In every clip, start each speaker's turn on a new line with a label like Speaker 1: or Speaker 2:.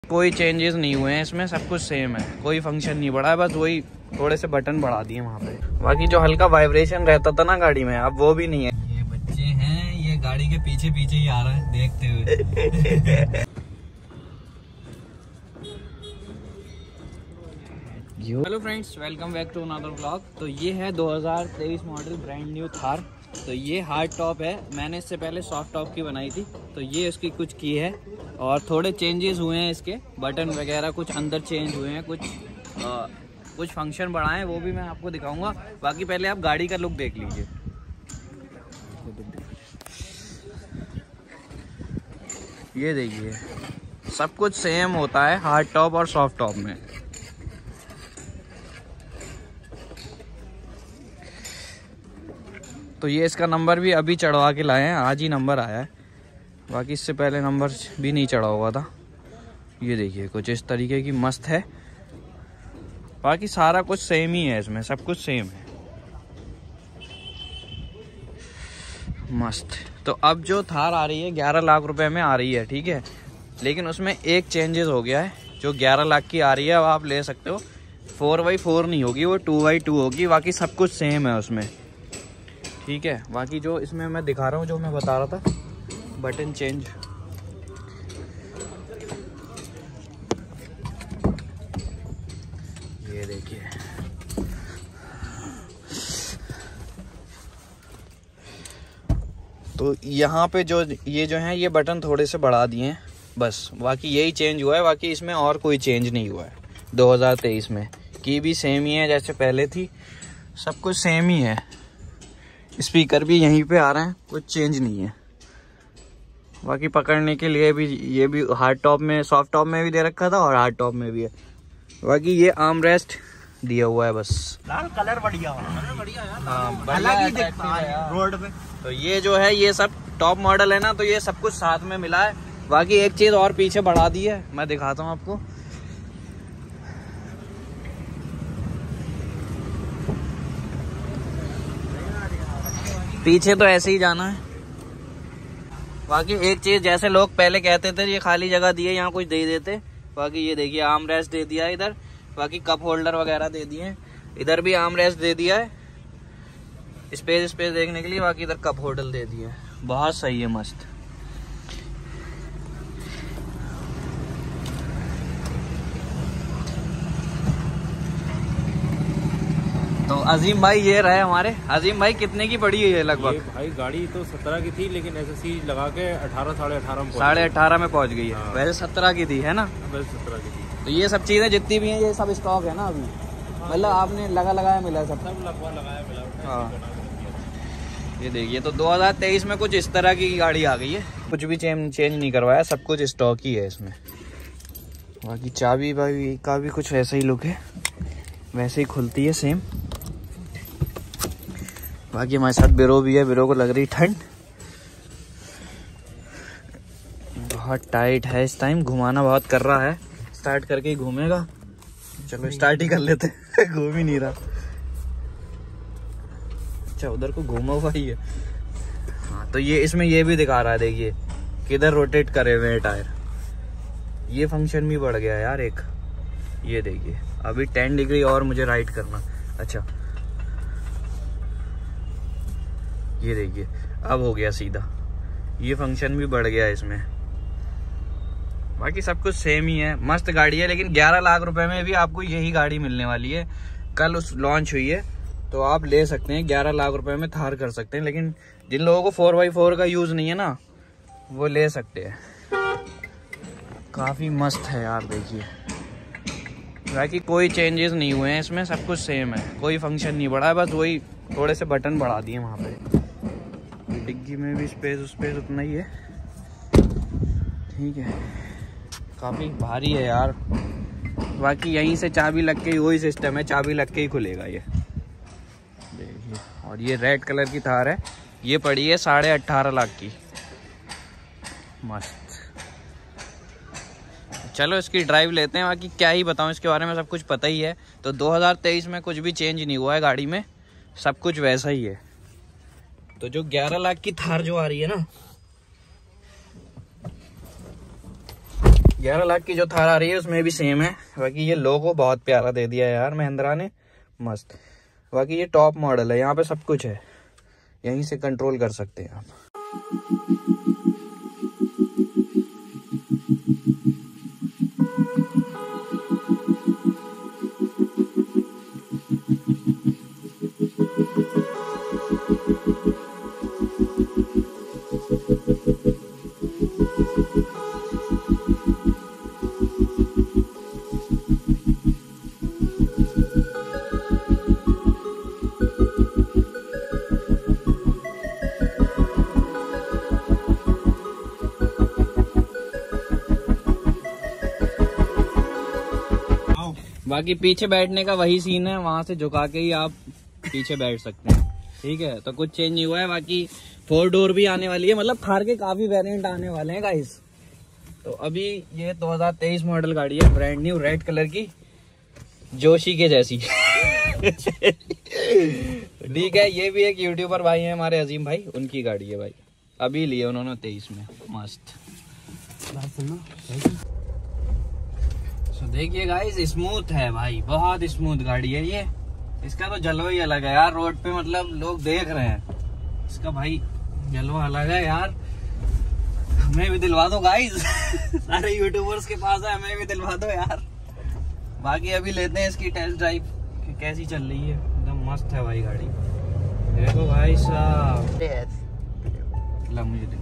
Speaker 1: कोई चेंजेस नहीं हुए हैं इसमें, सब कुछ सेम है, कोई फंक्शन नहीं बढ़ा है, बस वही थोड़े से बटन बढ़ा दिए वहाँ पे। बाकी जो हल्का वाइब्रेशन रहता था ना गाड़ी में, अब वो भी नहीं है।
Speaker 2: ये बच्चे हैं, ये गाड़ी के पीछे पीछे ही आ रहा है देखते हुए। Hello friends, welcome back to another vlog. तो ये है 2023 मॉडल ब्रांड न्यू थार। तो ये हार्ड टॉप है, मैंने इससे पहले सॉफ्ट टॉप की बनाई थी। तो ये उसकी कुछ की है और थोड़े चेंजेस हुए हैं, इसके बटन वगैरह कुछ अंदर चेंज हुए हैं, कुछ फंक्शन बढ़ाए हैं, वो भी मैं आपको दिखाऊंगा। बाकी पहले आप गाड़ी का लुक देख लीजिए। ये देखिए, सब कुछ सेम होता है हार्ड टॉप और सॉफ्ट टॉप में। तो ये इसका नंबर भी अभी चढ़वा के लाए हैं, आज ही नंबर आया है, बाकी इससे पहले नंबर भी नहीं चढ़ा हुआ था। ये देखिए कुछ इस तरीके की मस्त है, बाकी सारा कुछ सेम ही है इसमें, सब कुछ सेम है, मस्त। तो अब जो थार आ रही है 11 लाख रुपए में आ रही है, ठीक है, लेकिन उसमें एक चेंजेस हो गया है। जो 11 लाख की आ रही है अब आप ले सकते हो, 4x4 नहीं होगी, वो 2x2 होगी। बाकी सब कुछ सेम है उसमें, ठीक है। बाकी जो इसमें मैं दिखा रहा हूँ, जो मैं बता रहा था, बटन चेंज, ये देखिए, तो यहाँ पे जो है ये बटन थोड़े से बढ़ा दिए हैं बस, बाकी यही चेंज हुआ है। बाकी इसमें और कोई चेंज नहीं हुआ है। 2023 में की भी सेम ही है जैसे पहले थी, सब कुछ सेम ही है। स्पीकर भी यहीं पे आ रहे हैं, कुछ चेंज नहीं है। बाकी पकड़ने के लिए भी ये भी हार्ड टॉप में, सॉफ्ट टॉप में भी दे रखा था और हार्ड टॉप में भी है। बाकी ये आर्म रेस्ट दिया हुआ है बस। लाल कलर बढ़िया यार।
Speaker 1: हाँ,
Speaker 2: अलग ही दिखता है रोड पे।
Speaker 1: तो ये जो है ये सब टॉप मॉडल है ना, तो ये सब कुछ साथ में मिला है। बाकी एक चीज और पीछे बढ़ा दी है, मैं दिखाता हूँ आपको। पीछे तो ऐसे ही जाना है। बाकी एक चीज, जैसे लोग पहले कहते थे ये खाली जगह दी है, यहाँ कुछ दे देते। बाकी ये देखिए, आर्म रेस्ट दे दिया है इधर, बाकी कप होल्डर वगैरह दे दिए हैं। इधर भी आर्म रेस्ट दे दिया है, स्पेस देखने के लिए। बाकी इधर कप होल्डर दे दिए, बहुत सही है, मस्त। तो अजीम भाई ये रहे हमारे। अजीम भाई कितने की पड़ी है ये लगभग?
Speaker 3: भाई गाड़ी तो 17 की थी, लेकिन एसएससी लगा के 18 साढ़े 18 में
Speaker 1: 18.5 में पहुंच गई है।
Speaker 3: हाँ।
Speaker 1: वैसे 17 की थी, है ना?
Speaker 3: वैसे 17 की थी।
Speaker 1: तो ये सब चीजें जितनी भी हैं ये सब स्टॉक है ना अभी, मतलब आपने लगाया मिला सब
Speaker 3: लगाया मिला।
Speaker 1: हाँ, ये देखिए। तो 2023 में कुछ इस तरह की गाड़ी आ गई है, कुछ भी चेंज नहीं करवाया, सब कुछ स्टॉक ही है इसमें। बाकी चाबी भाई का भी कुछ ऐसा ही लुक है, वैसे ही खुलती है सेम। बाकी हमारे साथ बिरो भी है, बिरो को लग रही ठंड, बहुत टाइट है इस टाइम, घुमाना बहुत कर रहा है, स्टार्ट करके ही घूमेगा। चलो स्टार्ट ही कर लेते घूम ही नहीं रहा। अच्छा, उधर को घूमा हुआ ही है। हाँ, तो ये इसमें ये भी दिखा रहा है, देखिए किधर रोटेट करे हुए हैं टायर। ये फंक्शन भी बढ़ गया यार एक, ये देखिए अभी 10 डिग्री और मुझे राइट करना। अच्छा, ये देखिए अब हो गया सीधा, ये फंक्शन भी बढ़ गया इसमें। बाकी सब कुछ सेम ही है, मस्त गाड़ी है। लेकिन 11 लाख रुपए में भी आपको यही गाड़ी मिलने वाली है। कल उस लॉन्च हुई है, तो आप ले सकते हैं, 11 लाख रुपए में थार कर सकते हैं। लेकिन जिन लोगों को 4x4 का यूज नहीं है ना, वो ले सकते हैं। काफी मस्त है यार, देखिए। बाकी कोई चेंजेस नहीं हुए हैं इसमें, सब कुछ सेम है, कोई फंक्शन नहीं बढ़ा है, बस वही थोड़े से बटन बढ़ा दिए वहाँ पे। डिग्गी में भी स्पेस उतना ही है, ठीक है। काफी भारी है यार। बाकी यहीं से चाबी लग के ही, वही सिस्टम है, चाबी लग के ही खुलेगा ये, देखिए। और ये रेड कलर की थार है, ये पड़ी है 18.5 लाख की, मस्त। चलो इसकी ड्राइव लेते हैं। बाकी क्या ही बताऊं इसके बारे में, सब कुछ पता ही है। तो 2023 में कुछ भी चेंज नहीं हुआ है गाड़ी में, सब कुछ वैसा ही है। तो जो 11 लाख की थार जो आ रही है ना,
Speaker 2: 11 लाख की जो थार आ रही है उसमें भी सेम है। बाकी ये लोगो बहुत प्यारा दे दिया है यार महिंद्रा ने, मस्त। बाकी ये टॉप मॉडल है, यहाँ पे सब कुछ है, यहीं से कंट्रोल कर सकते हैं आप। बाकी पीछे बैठने का वही सीन है, वहां से झुका के ही आप पीछे बैठ सकते हैं, ठीक है। तो कुछ चेंज नहीं हुआ है। बाकी 4 डोर भी आने वाली है, मतलब थार के काफी वेरिएंट आने वाले हैं गाइस। तो अभी ये 2023 मॉडल गाड़ी है, ब्रांड न्यू, रेड कलर की, जोशी के जैसी। ठीक है, ये भी एक यूट्यूबर भाई है हमारे अजीम भाई, उनकी गाड़ी है भाई, अभी लिए उन्होंने 23 में, मस्त। तो देखिए गाइस, स्मूथ है भाई, बहुत स्मूथ गाड़ी है ये। इसका तो जलवा ही अलग है यार, रोड पे मतलब लोग देख रहे हैं, इसका भाई जलवा अलग है यार। हमें भी दिलवा दो गाइस। सारे यूट्यूबर्स के पास है, हमें भी दिलवा दो यार। बाकी अभी लेते हैं इसकी टेस्ट ड्राइव कि कैसी चल रही है। एकदम मस्त है भाई गाड़ी, देखो भाई साहब। मुझे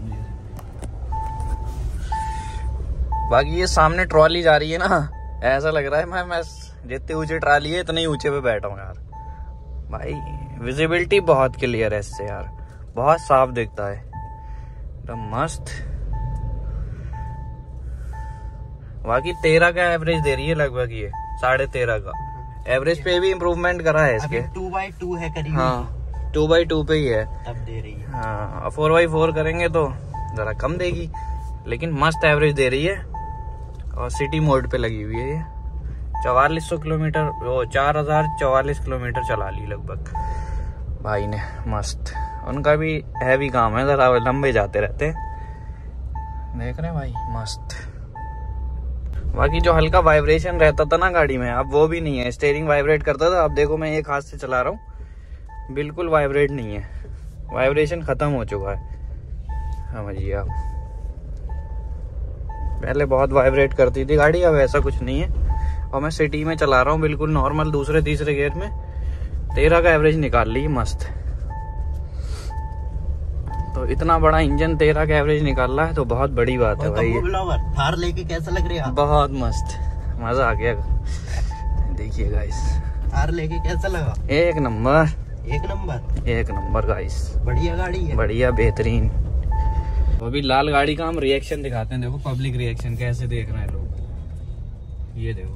Speaker 2: बाकी ये सामने ट्रॉली जा रही है ना, ऐसा लग रहा है मैं जितनी ऊंची ट्रॉली है इतने ही ऊंचे पे बैठा हूँ यार। भाई विजिबिलिटी बहुत क्लियर है इससे यार, बहुत साफ दिखता है, एकदम मस्त। बाकी 13 का एवरेज दे रही है लगभग, ये 13.5 का एवरेज पे भी इम्प्रूवमेंट करा है इसके।
Speaker 4: 2x2 है करीब।
Speaker 2: हाँ 2x2 पे ही है,
Speaker 4: तब दे रही है।
Speaker 2: हाँ 4x4 करेंगे तो जरा कम देगी, लेकिन मस्त एवरेज दे रही है। और सिटी मोड पे लगी हुई है ये। 4400 किलोमीटर, 4044 किलोमीटर चला ली लगभग भाई ने, मस्त। उनका भी हैवी काम है, जरा लंबे जाते रहते हैं, देख रहे हैं भाई, मस्त। बाकी जो हल्का वाइब्रेशन रहता था ना गाड़ी में, अब वो भी नहीं है। स्टीयरिंग वाइब्रेट करता था, अब देखो मैं एक हाथ से चला रहा हूँ, बिल्कुल वाइब्रेट नहीं है, वाइब्रेशन खत्म हो चुका है, समझिए आप। पहले बहुत वाइब्रेट करती थी गाड़ी, अब ऐसा कुछ नहीं है। और मैं सिटी में चला रहा हूँ बिल्कुल नॉर्मल, दूसरे तीसरे गियर में 13 का एवरेज निकाल ली, मस्त। तो इतना बड़ा इंजन 13 का एवरेज निकाल रहा है तो बहुत बड़ी बात है भाई।
Speaker 4: थार लेके कैसा लग रहा है?
Speaker 2: बहुत मस्त, मजा आ गया। देखिए गाइस,
Speaker 4: थार लेके कैसा लगा?
Speaker 2: एक नंबर,
Speaker 4: एक नंबर,
Speaker 2: एक नंबर गाइस,
Speaker 4: बढ़िया गाड़ी है,
Speaker 2: बढ़िया बेहतरीन। अभी लाल गाड़ी का हम रिएक्शन दिखाते हैं, देखो पब्लिक रिएक्शन कैसे देख रहे हैं लोग, ये देखो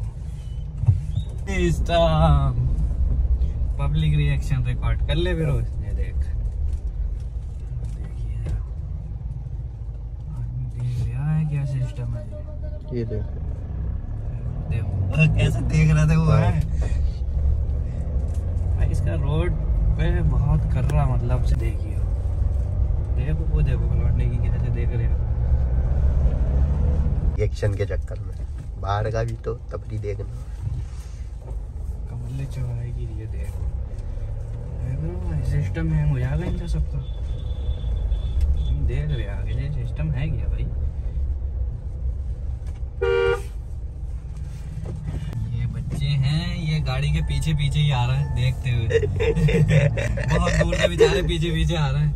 Speaker 2: पब्लिक रिएक्शन रिकॉर्ड कर ले फिर। ये देख, देखिए आदमी देख रहा है क्या सिस्टम है, ये देखो
Speaker 4: कैसे देख रहे थे वो है।
Speaker 2: भाई इसका रोड पे बहुत कर रहा, मतलब से देखिए, देखो वो देखो लौटने की कैसे देख रहे हो।
Speaker 4: एक्शन के चक्कर में बाहर का भी तो तबरी देखना,
Speaker 2: कमले चौराएगी, ये देखो सिस्टम हैंग हो जाएगा इनका सबका। देख रहे आगे ये सिस्टम है क्या भाई। ये बच्चे हैं, ये गाड़ी के पीछे पीछे ही आ रहा है देखते हुए। बहुत दूर से बेचारे पीछे पीछे आ रहे हैं।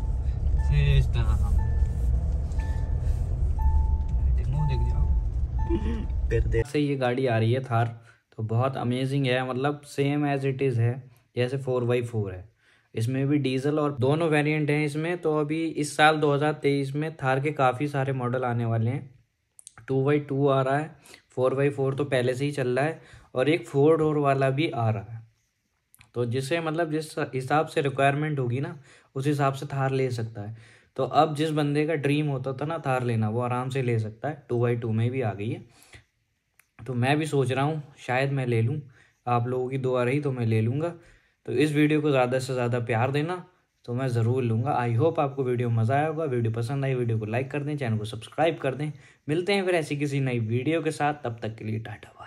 Speaker 2: से ये गाड़ी आ रही है थार, तो बहुत अमेजिंग है, मतलब सेम एज इट इज़ है जैसे 4x4 है। इसमें भी डीजल और दोनों वेरिएंट हैं इसमें। तो अभी इस साल 2023 में थार के काफ़ी सारे मॉडल आने वाले हैं। 2x2 आ रहा है, 4x4 तो पहले से ही चल रहा है, और एक 4 डोर वाला भी आ रहा है। तो जिसे मतलब जिस हिसाब से रिक्वायरमेंट होगी ना, उस हिसाब से थार ले सकता है। तो अब जिस बंदे का ड्रीम होता था ना थार लेना, वो आराम से ले सकता है। 2x2 में भी आ गई है। तो मैं भी सोच रहा हूँ शायद मैं ले लूँ, आप लोगों की दुआ रही तो मैं ले लूँगा। तो इस वीडियो को ज़्यादा से ज़्यादा प्यार देना। तो मैं ज़रूर लूँगा। आई होप आपको वीडियो मज़ा आया होगा। वीडियो पसंद आई वीडियो को लाइक कर दें, चैनल को सब्सक्राइब कर दें। मिलते हैं फिर ऐसी किसी नई वीडियो के साथ, तब तक के लिए टाटा।